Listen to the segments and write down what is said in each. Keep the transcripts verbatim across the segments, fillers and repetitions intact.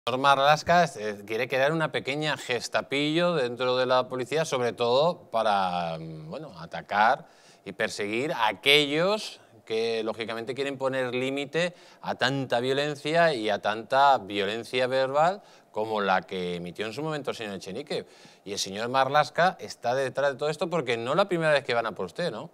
Marlaska eh, quiere crear una pequeña gestapillo dentro de la policía, sobre todo para bueno, atacar y perseguir a aquellos que lógicamente quieren poner límite a tanta violencia y a tanta violencia verbal como la que emitió en su momento el señor Echenique. Y el señor Marlaska está detrás de todo esto porque no es la primera vez que van a por usted, ¿no?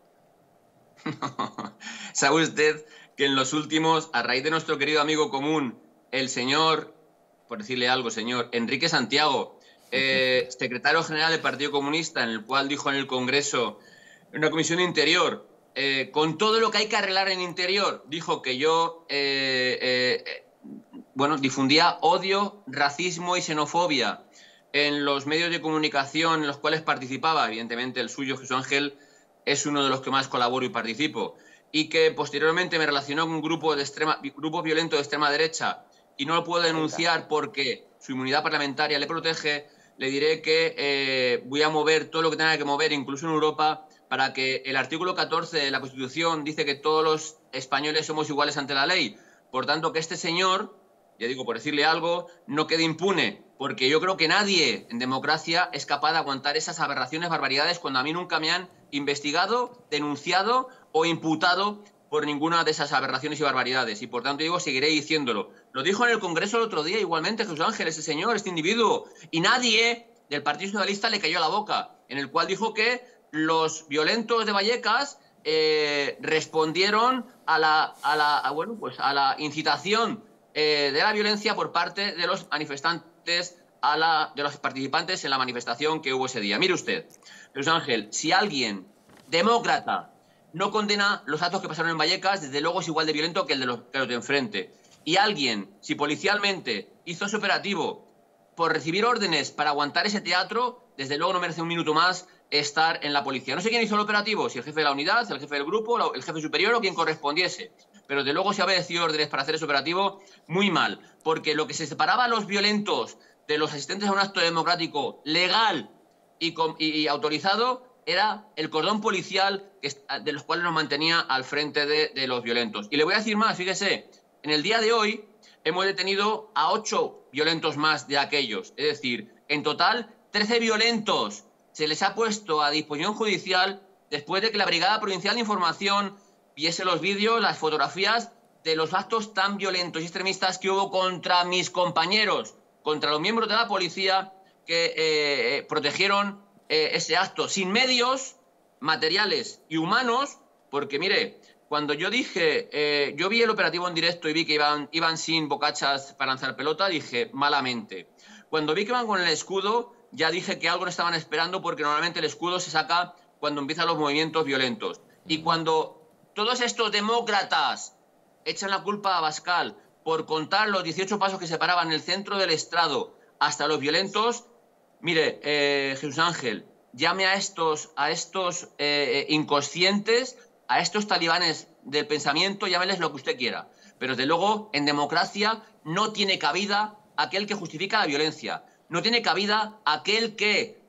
¿Sabe usted que en los últimos, a raíz de nuestro querido amigo común, el señor, por decirle algo, señor, Enrique Santiago, eh, secretario general del Partido Comunista, en el cual dijo en el Congreso, en una comisión de Interior, eh, con todo lo que hay que arreglar en Interior, dijo que yo, eh, eh, bueno, difundía odio, racismo y xenofobia en los medios de comunicación en los cuales participaba, evidentemente el suyo, Jesús Ángel, es uno de los que más colaboro y participo, y que posteriormente me relacionó con un grupo, de extrema, grupo violento de extrema derecha y no lo puedo denunciar porque su inmunidad parlamentaria le protege, le diré que eh, voy a mover todo lo que tenga que mover, incluso en Europa, para que el artículo catorce de la Constitución dice que todos los españoles somos iguales ante la ley. Por tanto, que este señor, ya digo, por decirle algo, no quede impune, porque yo creo que nadie en democracia es capaz de aguantar esas aberraciones, barbaridades, cuando a mí nunca me han investigado, denunciado o imputado por ninguna de esas aberraciones y barbaridades. Y por tanto digo, seguiré diciéndolo. Lo dijo en el Congreso el otro día igualmente Jesús Ángel, ese señor, este individuo. Y nadie del Partido Socialista le cayó la boca, en el cual dijo que los violentos de Vallecas eh, respondieron a la, a, la, a, bueno, pues a la incitación eh, de la violencia por parte de los manifestantes, a la, de los participantes en la manifestación que hubo ese día. Mire usted, Jesús Ángel, si alguien demócrata no condena los actos que pasaron en Vallecas, desde luego es igual de violento que el de los, que los de enfrente. Y alguien, si policialmente hizo ese operativo por recibir órdenes para aguantar ese teatro, desde luego no merece un minuto más estar en la policía. No sé quién hizo el operativo, si el jefe de la unidad, el jefe del grupo, el jefe superior o quien correspondiese. Pero desde luego si había recibido órdenes para hacer ese operativo, muy mal. Porque lo que se separaba a los violentos de los asistentes a un acto democrático legal y, y, y autorizado era el cordón policial que, de los cuales nos mantenía al frente de, de los violentos. Y le voy a decir más, fíjese, en el día de hoy hemos detenido a ocho violentos más de aquellos. Es decir, en total, trece violentos se les ha puesto a disposición judicial después de que la Brigada Provincial de Información viese los vídeos, las fotografías de los actos tan violentos y extremistas que hubo contra mis compañeros, contra los miembros de la policía que eh, protegieron eh, ese acto sin medios materiales y humanos, porque mire, cuando yo dije, eh, yo vi el operativo en directo y vi que iban, iban sin bocachas para lanzar pelota, dije malamente. Cuando vi que iban con el escudo, ya dije que algo no estaban esperando porque normalmente el escudo se saca cuando empiezan los movimientos violentos. Y cuando todos estos demócratas echan la culpa a Abascal por contar los dieciocho pasos que separaban el centro del estrado hasta los violentos, mire, eh, Jesús Ángel, llame a estos, a estos eh, inconscientes, a estos talibanes del pensamiento, llámeles lo que usted quiera. Pero desde luego, en democracia no tiene cabida aquel que justifica la violencia. No tiene cabida aquel que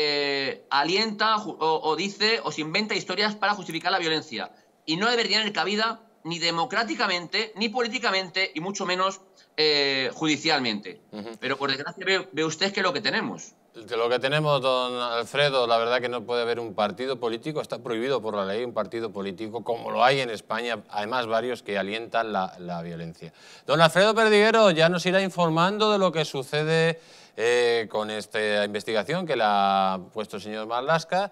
eh, alienta o, o dice o se inventa historias para justificar la violencia. Y no debería tener cabida ni democráticamente, ni políticamente, y mucho menos eh, judicialmente. Uh-huh. Pero por desgracia ve, ve usted que es lo que tenemos. De lo que tenemos, don Alfredo, la verdad que no puede haber un partido político, está prohibido por la ley un partido político, como lo hay en España, además varios que alientan la, la violencia. Don Alfredo Perdiguero ya nos irá informando de lo que sucede eh, con esta investigación que le ha puesto el señor Marlaska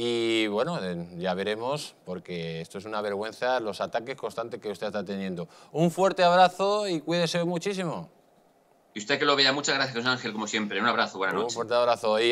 y bueno, ya veremos, porque esto es una vergüenza, los ataques constantes que usted está teniendo. Un fuerte abrazo y cuídese muchísimo. Y usted que lo vea, muchas gracias, José Ángel, como siempre. Un abrazo, buenas noches. Un fuerte abrazo. Y